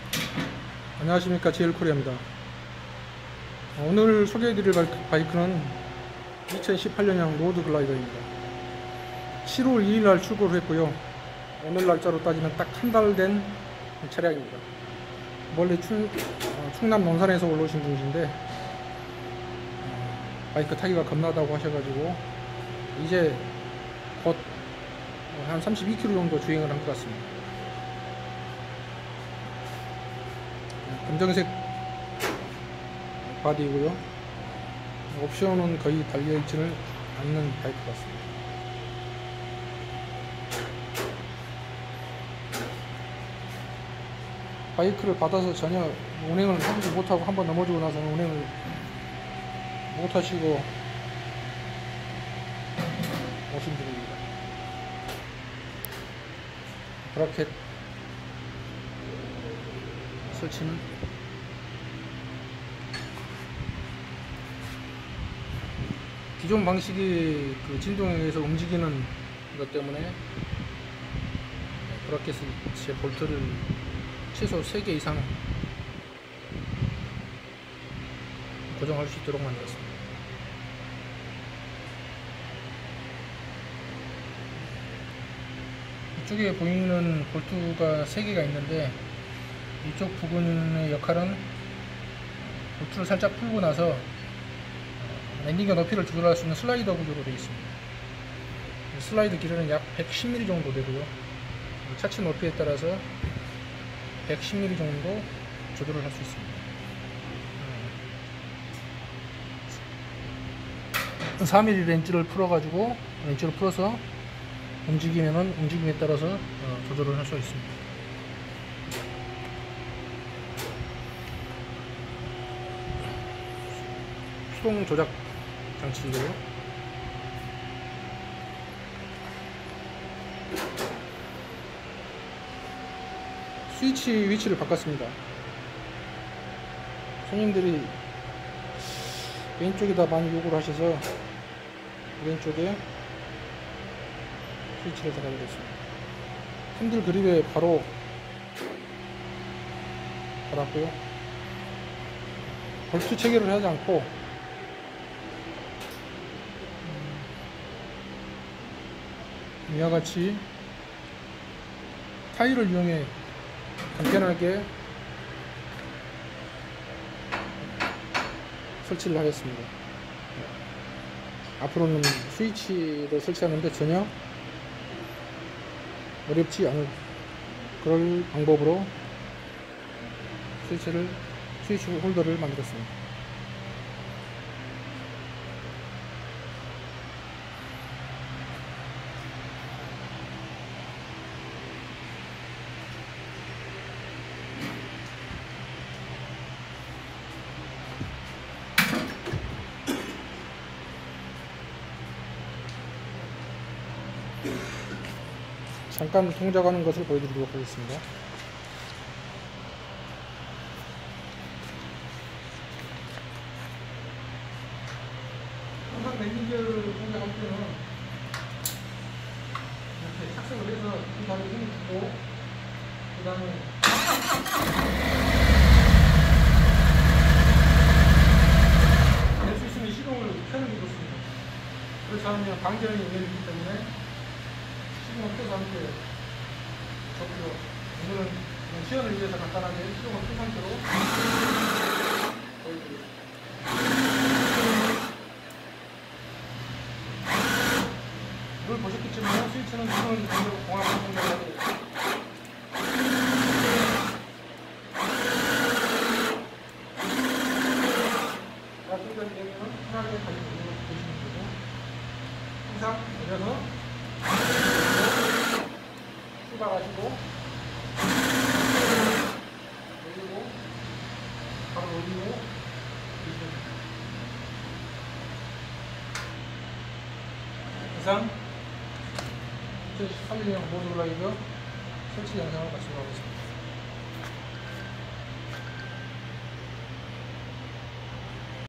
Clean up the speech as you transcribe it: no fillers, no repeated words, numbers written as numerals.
안녕하십니까, 제일코리아입니다. 오늘 소개해드릴 바이크는 2018년형 로드 글라이더입니다. 7월 2일날 출고를 했고요. 오늘 날짜로 따지면 딱 한 달 된 차량입니다. 원래 충남 논산에서 올라오신 분이신데 바이크 타기가 겁나다고 하셔가지고 이제 곧 한 32km 정도 주행을 한 것 같습니다. 검정색 바디이고요. 옵션은 거의 달려있지는 않는 바이크 같습니다. 바이크를 받아서 전혀 운행을 하지 못하고 한번 넘어지고 나서는 운행을 못하시고 오신 분입니다. 브라켓 설치는 기존 방식이 그 진동에 의해서 움직이는 것 때문에 브라켓의 볼트를 최소 3개 이상 고정할 수 있도록 만들었습니다. 이쪽에 보이는 볼트가 3개가 있는데 이쪽 부분의 역할은 볼트를 살짝 풀고 나서 랜딩과 높이를 조절할 수 있는 슬라이더 구조로 되어 있습니다. 슬라이드 길이는 약 110mm 정도 되고요. 차체 높이에 따라서 110mm 정도 조절을 할 수 있습니다. 4mm 렌즈를 풀어서 움직이면은 움직임에 따라서 조절을 할 수 있습니다. 수동 조작 장치인데요. 스위치 위치를 바꿨습니다. 손님들이 왼쪽에다 많이 요구를 하셔서 왼쪽에 스위치를 달아게 됐습니다. 핸들 그립에 바로 달았고요. 볼트 체결을 하지 않고 이와 같이 타일을 이용해 간편하게 설치를 하겠습니다. 앞으로는 스위치를 설치하는데 전혀 어렵지 않을 그럴 방법으로 스위치 홀더를 만들었습니다. 잠깐 동작하는 것을 보여드리도록 하겠습니다. 항상 랜딩기어를 동작할 때는 이렇게 착석을 해서 이 다리에 힘을 주고 그 다음에 낼 수 있으면 시동을 켜는 게 좋습니다. 그렇지 않으면 방전이 열리기 때문에 시동을 켜서 함께 적기로 오늘은 시연을 위해서 간단하게 시동을 켠 상태로 보여드리겠습니다. 이걸 보셨겠지만 스위치는 눈을 반대로 공합을 동작을 하게 됩니다. 여기까지 되면 편하게 다시 보시면 되고 항상 내려서 출발하시고 올리고 바로 올리고 이상 2018년 모두 글라이더 설치 영상을 마치도록 하겠습니다.